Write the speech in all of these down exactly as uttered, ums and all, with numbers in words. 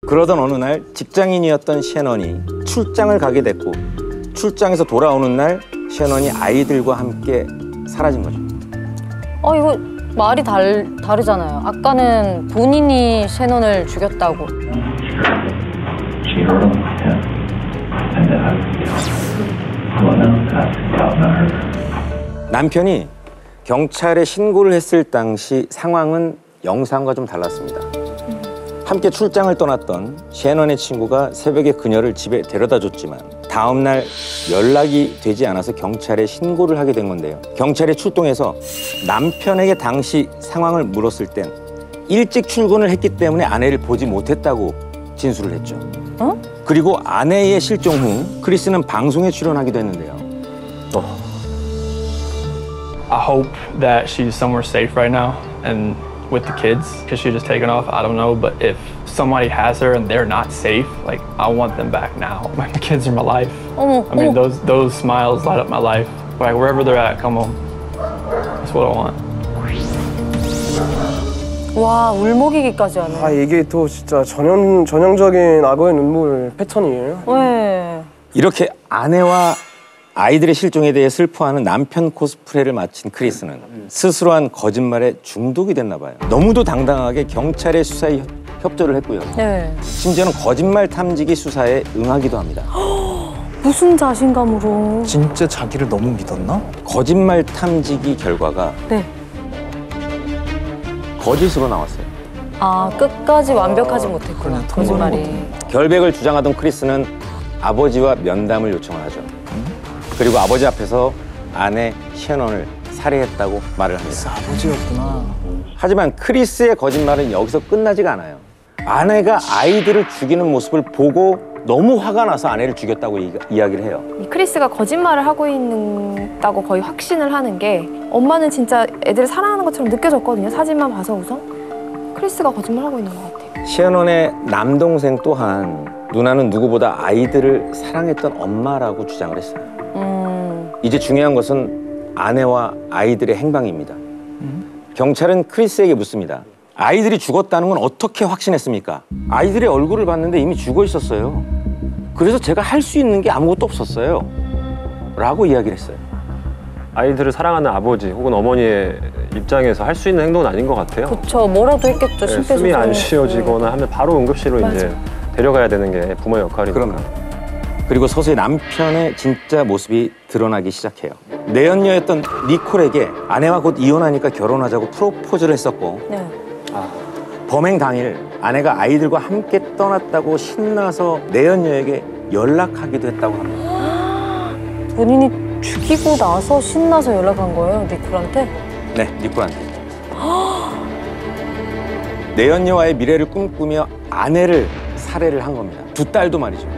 그러던 어느 날 직장인이었던 셰넌이 출장을 가게 됐고 출장에서 돌아오는 날 셰넌이 아이들과 함께 사라진 거죠. 어 이거 말이 달, 다르잖아요. 아까는 본인이 셰넌을 죽였다고. 남편이 경찰에 신고를 했을 당시 상황은 영상과 좀 달랐습니다. 함께 출장을 떠났던 셰넌의 친구가 새벽에 그녀를 집에 데려다 줬지만 다음 날 연락이 되지 않아서 경찰에 신고를 하게 된 건데요. 경찰에 출동해서 남편에게 당시 상황을 물었을 땐 일찍 출근을 했기 때문에 아내를 보지 못했다고 진술을 했죠. 어? 그리고 아내의 실종 후 크리스는 방송에 출연하기도 했는데요. 어. I hope that she's somewhere safe right now and with the kids because she just taken off. I don't know, but if somebody has her and they're not safe, like I want them back now. My kids are my life. 어머, I mean, 어머. those those smiles light up my life. Like wherever they're at, come home. That's what I want. 와 울먹이기까지 하네. 아 이게 또 진짜 전형 전형적인 악어의 눈물 패턴이에요. 왜? 이렇게 아내와 아이들의 실종에 대해 슬퍼하는 남편 코스프레를 마친 크리스는 스스로 한 거짓말에 중독이 됐나 봐요. 너무도 당당하게 경찰의 수사에 협조를 했고요. 네. 심지어는 거짓말 탐지기 수사에 응하기도 합니다. 무슨 자신감으로? 진짜 자기를 너무 믿었나? 거짓말 탐지기 결과가 네. 거짓으로 나왔어요. 아 끝까지 완벽하지 못했구나. 그래, 거짓말이. 결백을 주장하던 크리스는 아버지와 면담을 요청을 하죠. 그리고 아버지 앞에서 아내 셰넌을 살해했다고 말을 합니다. 아버지였구나. 하지만 크리스의 거짓말은 여기서 끝나지가 않아요. 아내가 아이들을 죽이는 모습을 보고 너무 화가 나서 아내를 죽였다고 이, 이야기를 해요. 이 크리스가 거짓말을 하고 있다고 거의 확신을 하는 게 엄마는 진짜 애들을 사랑하는 것처럼 느껴졌거든요. 사진만 봐서 우선. 크리스가 거짓말하고 있는 것 같아요. 셰넌의 남동생 또한 누나는 누구보다 아이들을 사랑했던 엄마라고 주장을 했어요. 음. 이제 중요한 것은 아내와 아이들의 행방입니다. 경찰은 크리스에게 묻습니다. 아이들이 죽었다는 건 어떻게 확신했습니까? 아이들의 얼굴을 봤는데 이미 죽어 있었어요. 그래서 제가 할 수 있는 게 아무것도 없었어요. 라고 이야기를 했어요. 아이들을 사랑하는 아버지 혹은 어머니의 입장에서 할 수 있는 행동은 아닌 것 같아요. 그쵸. 뭐라도 했겠죠. 네, 숨이 안 쉬어지거나 하면 바로 응급실로 맞아. 이제 데려가야 되는 게 부모의 역할이니까. 그럼요. 그리고 서서히 남편의 진짜 모습이 드러나기 시작해요. 내연녀였던 니콜에게 아내와 곧 이혼하니까 결혼하자고 프로포즈를 했었고 네. 아, 범행 당일 아내가 아이들과 함께 떠났다고 신나서 내연녀에게 연락하기도 했다고 합니다. 본인이 죽이고 나서 신나서 연락한 거예요, 니콜한테? 네, 니콜한테. 내연녀와의 미래를 꿈꾸며 아내를 살해를 한 겁니다. 두 딸도 말이죠.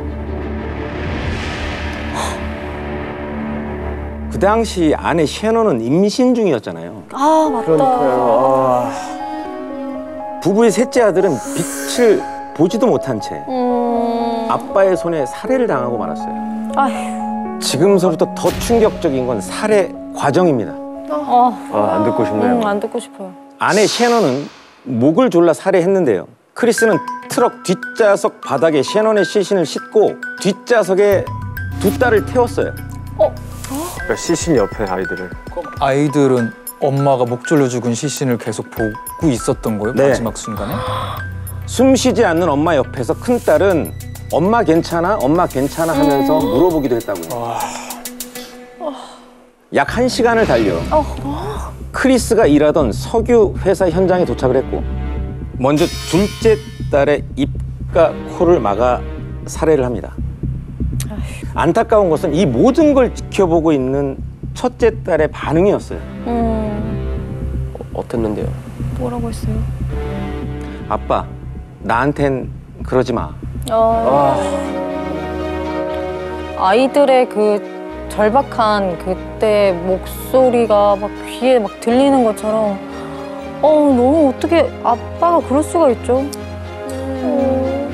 그 당시 아내 셰넌은 임신 중이었잖아요. 아 맞다. 그러니까요. 아... 부부의 셋째 아들은 빛을 보지도 못한 채 음... 아빠의 손에 살해를 당하고 말았어요. 아휴. 지금서부터 더 충격적인 건 살해 과정입니다. 어. 아, 안 듣고 싶네요. 음, 안 듣고 싶어요. 아내 셰넌은 목을 졸라 살해했는데요. 크리스는 트럭 뒷좌석 바닥에 셰넌의 시신을 싣고 뒷좌석에 두 딸을 태웠어요. 어? 그러니까 시신 옆에 아이들을. 아이들은 엄마가 목 졸려 죽은 시신을 계속 보고 있었던 거예요? 네. 마지막 순간에? 숨 쉬지 않는 엄마 옆에서 큰딸은 엄마 괜찮아? 엄마 괜찮아? 하면서 음... 물어보기도 했다고요. 약 한 시간을 달려 어... 크리스가 일하던 석유 회사 현장에 도착을 했고 먼저 둘째 딸의 입과 코를 막아 살해를 합니다. 안타까운 것은 이 모든 걸 지켜보고 있는 첫째 딸의 반응이었어요. 음... 어, 어땠는데요? 뭐라고 했어요? 아빠, 나한텐 그러지 마. 어... 아... 아이들의 그 절박한 그때 목소리가 막 귀에 막 들리는 것처럼 어 너무 어떻게 아빠가 그럴 수가 있죠? 음...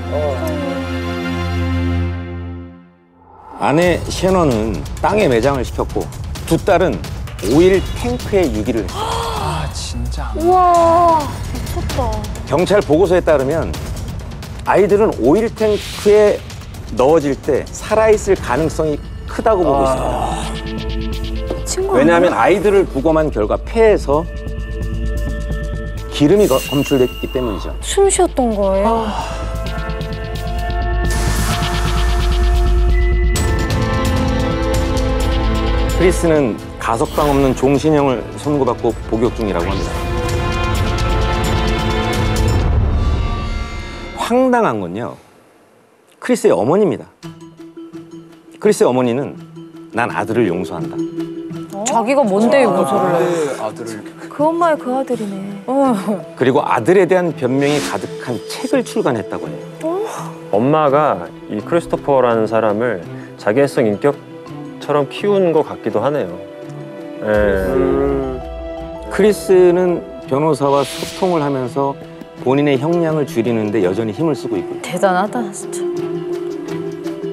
아내 셰넌은 땅에 매장을 시켰고 두 딸은 오일 탱크에 유기를 했어요. 아 진짜. 우와 미쳤다. 경찰 보고서에 따르면 아이들은 오일 탱크에 넣어질 때 살아있을 가능성이 크다고 보고 있습니다. 친구 왜냐하면 아이들을 부검한 결과 폐에서 기름이 거- 검출됐기 때문이죠. 숨 쉬었던 거예요. 크리스는 가석방 없는 종신형을 선고받고 복역 중이라고 합니다. 황당한 건요, 크리스의 어머니입니다. 크리스의 어머니는 난 아들을 용서한다. 자기가 뭔데 용서를 해. 내 아들을 그 엄마의 그 아들이네. 그리고 아들에 대한 변명이 가득한 책을 출간했다고 해요. 엄마가 이 크리스토퍼라는 사람을 자기애성 인격처럼 키운 것 같기도 하네요. 예. 음, 크리스는 변호사와 소통을 하면서 본인의 형량을 줄이는데 여전히 힘을 쓰고 있고 대단하다 진짜.